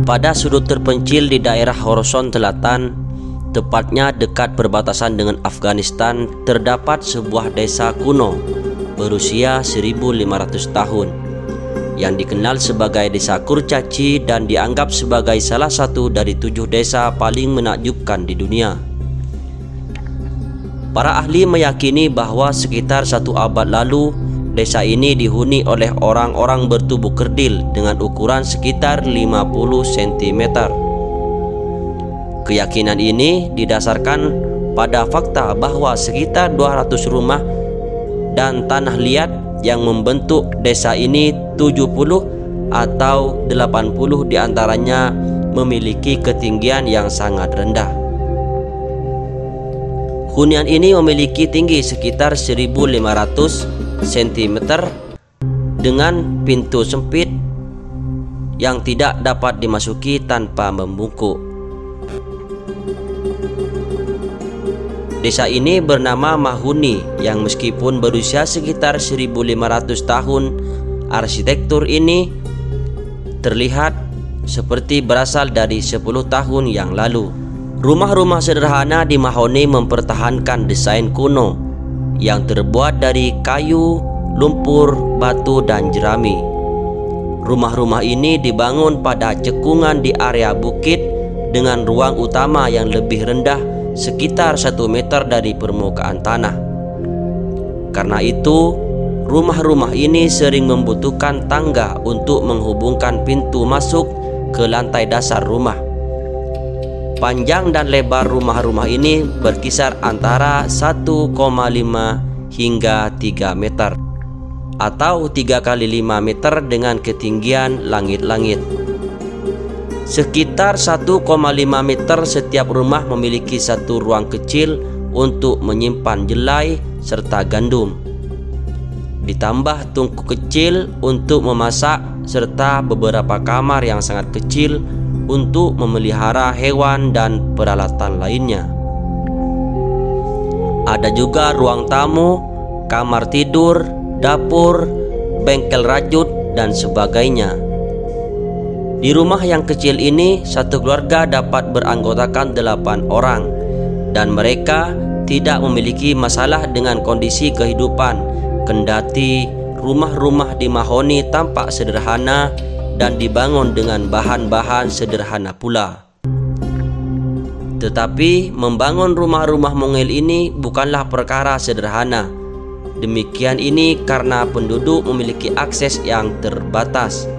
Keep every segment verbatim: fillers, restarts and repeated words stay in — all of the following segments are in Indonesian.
Pada sudut terpencil di daerah Khorasan Selatan, tepatnya dekat perbatasan dengan Afghanistan, terdapat sebuah desa kuno berusia seribu lima ratus tahun yang dikenal sebagai Desa Kurcaci dan dianggap sebagai salah satu dari tujuh desa paling menakjubkan di dunia. Para ahli meyakini bahwa sekitar satu abad lalu desa ini dihuni oleh orang-orang bertubuh kerdil dengan ukuran sekitar lima puluh sentimeter. Keyakinan ini didasarkan pada fakta bahwa sekitar dua ratus rumah dan tanah liat yang membentuk desa ini, tujuh puluh atau delapan puluh diantaranya memiliki ketinggian yang sangat rendah. Hunian ini memiliki tinggi sekitar seribu lima ratus sentimeter dengan pintu sempit yang tidak dapat dimasuki tanpa membungkuk. Desa ini bernama Mahuni yang meskipun berusia sekitar seribu lima ratus tahun, arsitektur ini terlihat seperti berasal dari sepuluh tahun yang lalu. Rumah-rumah sederhana di Mahuni mempertahankan desain kuno yang terbuat dari kayu, lumpur, batu, dan jerami. Rumah-rumah ini dibangun pada cekungan di area bukit dengan ruang utama yang lebih rendah sekitar satu meter dari permukaan tanah. Karena itu, rumah-rumah ini sering membutuhkan tangga untuk menghubungkan pintu masuk ke lantai dasar rumah. Panjang dan lebar rumah-rumah ini berkisar antara satu koma lima hingga tiga meter atau tiga kali lima meter dengan ketinggian langit-langit. Sekitar satu koma lima meter setiap rumah memiliki satu ruang kecil untuk menyimpan jelai serta gandum. Ditambah tungku kecil untuk memasak serta beberapa kamar yang sangat kecil untuk memelihara hewan dan peralatan lainnya. Ada juga ruang tamu, kamar tidur, dapur, bengkel rajut, dan sebagainya. Di rumah yang kecil ini, satu keluarga dapat beranggotakan delapan orang, dan mereka tidak memiliki masalah dengan kondisi kehidupan, kendati rumah-rumah di Mahuni tampak sederhana dan dibangun dengan bahan-bahan sederhana pula. Tetapi membangun rumah-rumah mungil ini bukanlah perkara sederhana. Demikian ini karena penduduk memiliki akses yang terbatas.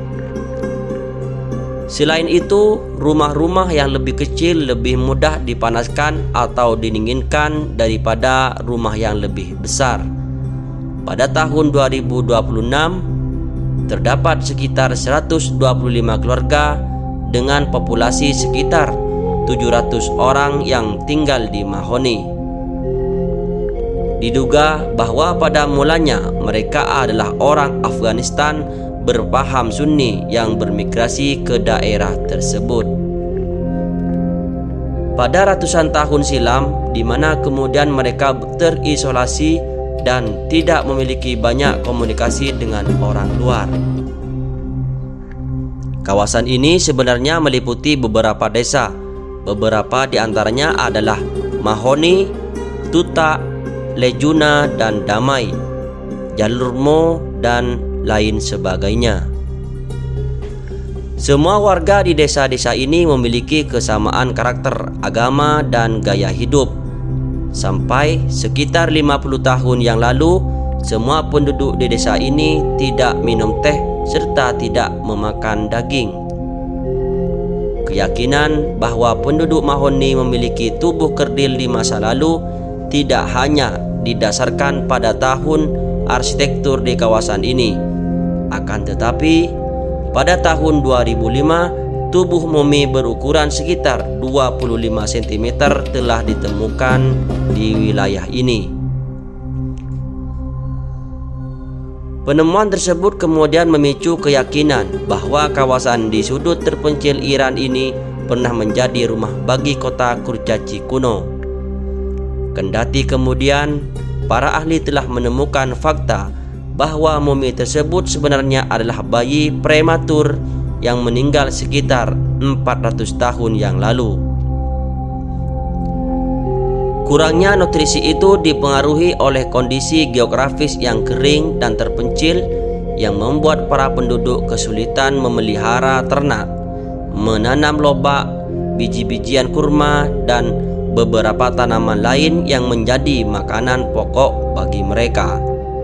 Selain itu, rumah-rumah yang lebih kecil lebih mudah dipanaskan atau didinginkan daripada rumah yang lebih besar. Pada tahun dua ribu dua puluh enam, terdapat sekitar seratus dua puluh lima keluarga dengan populasi sekitar tujuh ratus orang yang tinggal di Mahuni. Diduga bahwa pada mulanya mereka adalah orang Afghanistan berpaham Sunni yang bermigrasi ke daerah tersebut. Pada ratusan tahun silam, di mana kemudian mereka terisolasi dan tidak memiliki banyak komunikasi dengan orang luar. Kawasan ini sebenarnya meliputi beberapa desa. Beberapa di antaranya adalah Mahuni, Tuta, Lejuna, dan Damai, Jalurmo, dan lain sebagainya. Semua warga di desa-desa ini memiliki kesamaan karakter, agama, dan gaya hidup. Sampai sekitar lima puluh tahun yang lalu, semua penduduk di desa ini tidak minum teh serta tidak memakan daging. Keyakinan bahwa penduduk Mahuni memiliki tubuh kerdil di masa lalu tidak hanya didasarkan pada tahun arsitektur di kawasan ini. Akan tetapi, pada tahun dua ribu lima, tubuh mumi berukuran sekitar dua puluh lima sentimeter telah ditemukan di wilayah ini. Penemuan tersebut kemudian memicu keyakinan bahwa kawasan di sudut terpencil Iran ini pernah menjadi rumah bagi kota Kurcaci kuno. Kendati kemudian para ahli telah menemukan fakta bahwa mumi tersebut sebenarnya adalah bayi prematur yang meninggal sekitar empat ratus tahun yang lalu. Kurangnya nutrisi itu dipengaruhi oleh kondisi geografis yang kering dan terpencil yang membuat para penduduk kesulitan memelihara ternak, menanam lobak, biji-bijian kurma, dan beberapa tanaman lain yang menjadi makanan pokok bagi mereka.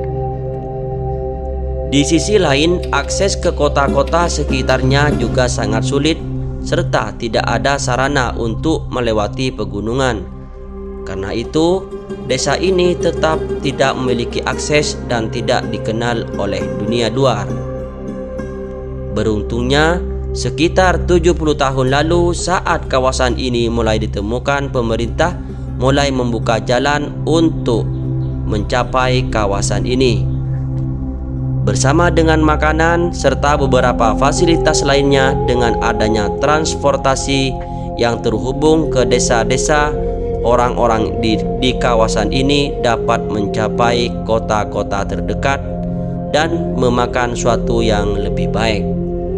Di sisi lain, akses ke kota-kota sekitarnya juga sangat sulit serta tidak ada sarana untuk melewati pegunungan. Karena itu, desa ini tetap tidak memiliki akses dan tidak dikenal oleh dunia luar. Beruntungnya, sekitar tujuh puluh tahun lalu saat kawasan ini mulai ditemukan, pemerintah mulai membuka jalan untuk mencapai kawasan ini. Bersama dengan makanan serta beberapa fasilitas lainnya, dengan adanya transportasi yang terhubung ke desa-desa, orang-orang di, di kawasan ini dapat mencapai kota-kota terdekat dan memakan suatu yang lebih baik.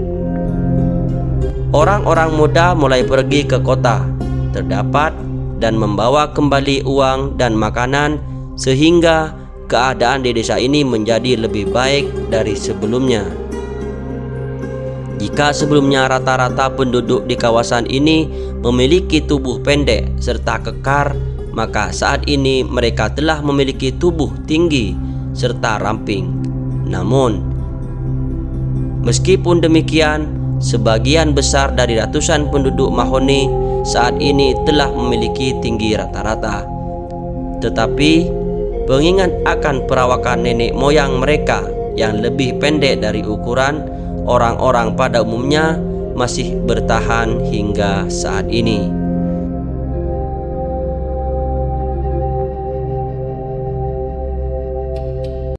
Orang-orang muda mulai pergi ke kota terdapat dan membawa kembali uang dan makanan, sehingga keadaan di desa ini menjadi lebih baik dari sebelumnya. Jika sebelumnya rata-rata penduduk di kawasan ini memiliki tubuh pendek serta kekar, maka saat ini mereka telah memiliki tubuh tinggi serta ramping. Namun, meskipun demikian, sebagian besar dari ratusan penduduk Mahoni saat ini telah memiliki tinggi rata-rata. Tetapi, pengingat akan perawakan nenek moyang mereka yang lebih pendek dari ukuran orang-orang pada umumnya masih bertahan hingga saat ini.